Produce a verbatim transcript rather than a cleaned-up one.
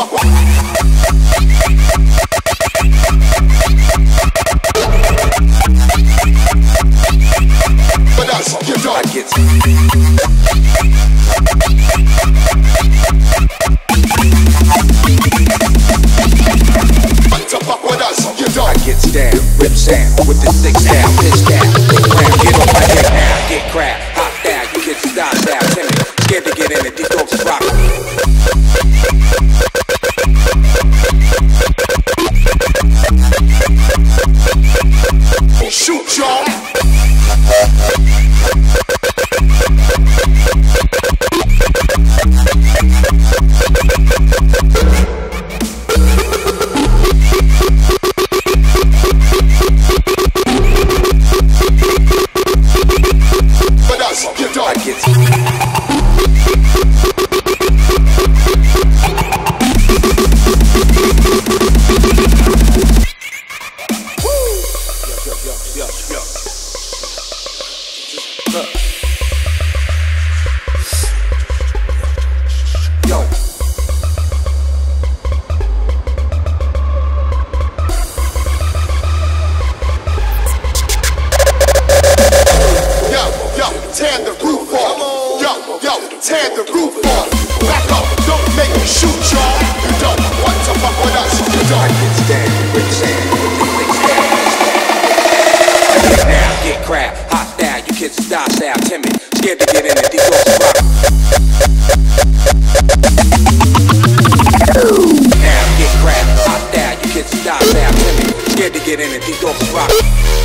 fuck with. But that's you don't. I get to fuck with us, you don't. I get down, rip sound with the six down, pitch down, big round, get on my dick now, get crap, hot down, you kids stop down, timid, scared to get in it, these dogs rock. Shoot y'all. I get tear the roof off. Yo, yo, tear the roof off. Back up, don't make me shoot y'all. You don't want to fuck with us. You don't. I get stand with sand. Now get crap, hot style. You kids stop style, timid, scared to get in it. These dogs rock. Now get crap, hot style. You kids stop style, timid, scared to get in it. These dogs rock.